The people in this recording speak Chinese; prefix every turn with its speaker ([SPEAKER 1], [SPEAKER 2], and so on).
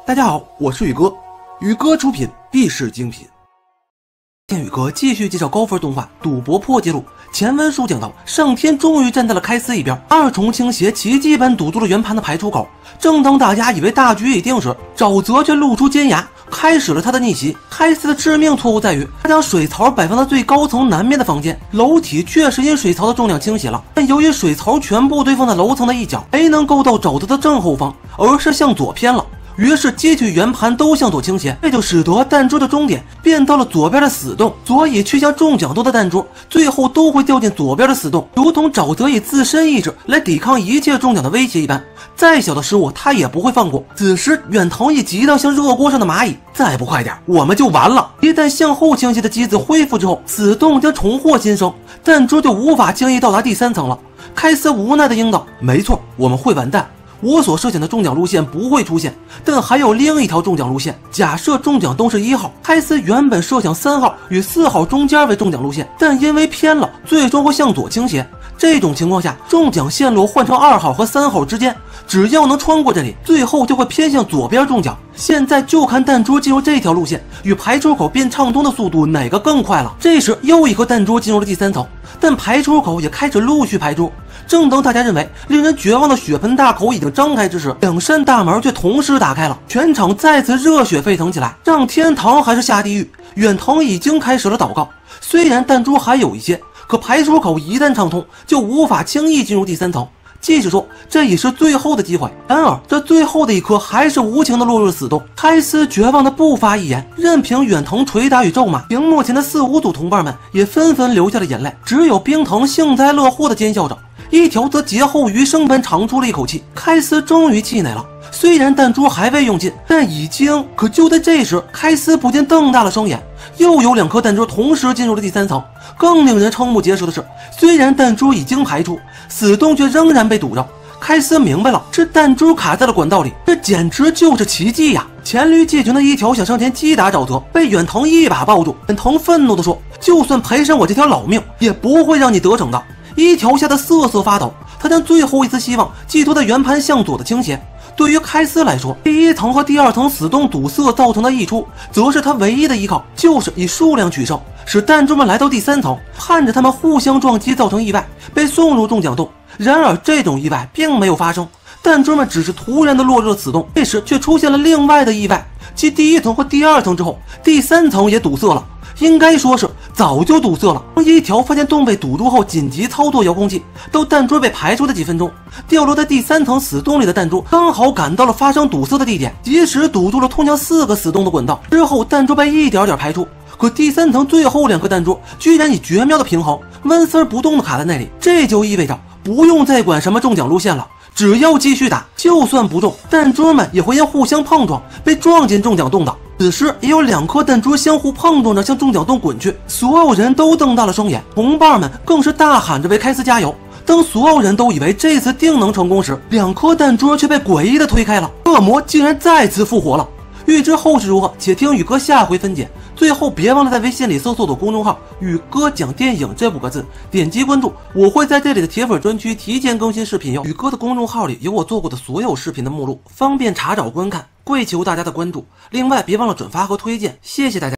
[SPEAKER 1] 大家好，我是宇哥，宇哥出品必是精品。天宇哥继续介绍高分动画《赌博破纪录》。前文书讲到，上天终于站在了开司一边，二重倾斜奇迹般堵住了圆盘的排出口。正当大家以为大局已定时，沼泽却露出尖牙，开始了他的逆袭。开司的致命错误在于，他将水槽摆放在最高层南面的房间，楼体确实因水槽的重量倾斜了，但由于水槽全部堆放在楼层的一角，没能够到沼泽的正后方，而是向左偏了。于是机体圆盘都向左倾斜，这就使得弹珠的终点变到了左边的死洞，所以去向中奖洞的弹珠最后都会掉进左边的死洞，如同沼泽以自身意志来抵抗一切中奖的威胁一般，再小的失误他也不会放过。此时远藤已急到像热锅上的蚂蚁，再不快点我们就完了。一旦向后倾斜的机子恢复之后，死洞将重获新生，弹珠就无法轻易到达第三层了。开司无奈的应道：没错，我们会完蛋，我所设想的中奖路线不会出现，但还有另一条中奖路线。假设中奖洞是1号，开司原本设想3号与4号中间为中奖路线，但因为偏了，最终会向左倾斜。这种情况下，中奖线路换成2号和3号之间，只要能穿过这里，最后就会偏向左边中奖。现在就看弹珠进入这条路线与排出口变畅通的速度哪个更快了。这时又一颗弹珠进入了第3层，但排出口也开始陆续排出。正当大家认为令人绝望的血盆大口已经张开之时，两扇大门却同时打开了，全场再次热血沸腾起来。上天堂还是下地狱，远藤已经开始了祷告。虽然弹珠还有一些，可排出口一旦畅通，就无法轻易进入第3层。即使说这已是最后的机会，然而这最后的一颗还是无情的落入了死洞。开司绝望的不发一言，任凭远藤捶打与咒骂。屏幕前的4、5组同伴们也纷纷流下了眼泪，只有冰藤幸灾乐祸的奸笑着，一条则劫后余生般长出了一口气。开司终于气馁了，虽然弹珠还未用尽，但已经……可就在这时，开司不禁瞪大了双眼，又有2颗弹珠同时进入了第3层。更令人瞠目结舌的是，虽然弹珠已经排出，死洞却仍然被堵着。开司明白了，是弹珠卡在了管道里，这简直就是奇迹呀！黔驴技穷的一条想上前击打沼泽，被远藤一把抱住。远藤愤怒地说：就算赔上我这条老命，也不会让你得逞的。一条吓得瑟瑟发抖，他将最后一丝希望寄托在圆盘向左的倾斜。对于开司来说，第1层和第2层死洞堵塞造成的溢出，则是他唯一的依靠，就是以数量取胜，使弹珠们来到第3层，盼着他们互相撞击造成意外，被送入中奖洞。然而这种意外并没有发生，弹珠们只是突然的落入了死洞。这时却出现了另外的意外，即第1层和第2层之后，第3层也堵塞了。应该说是早就堵塞了。一条发现洞被堵住后，紧急操作遥控器，到弹珠被排出的几分钟，掉落在第3层死洞里的弹珠刚好赶到了发生堵塞的地点，及时堵住了通向4个死洞的管道。之后弹珠被一点点排出，可第3层最后2颗弹珠居然以绝妙的平衡纹丝不动的卡在那里。这就意味着不用再管什么中奖路线了，只要继续打，就算不中，弹珠们也会因互相碰撞被撞进中奖洞的。此时也有2颗弹珠相互碰撞着向中奖洞滚去，所有人都瞪大了双眼，同伴们更是大喊着为开司加油。当所有人都以为这次定能成功时，2颗弹珠却被诡异的推开了，恶魔竟然再次复活了。欲知后事如何，且听宇哥下回分解。最后别忘了在微信里搜索公众号宇哥讲电影这5个字，点击关注，我会在这里的铁粉专区提前更新视频哟。宇哥的公众号里有我做过的所有视频的目录，方便查找观看，跪求大家的关注。另外别忘了转发和推荐，谢谢大家。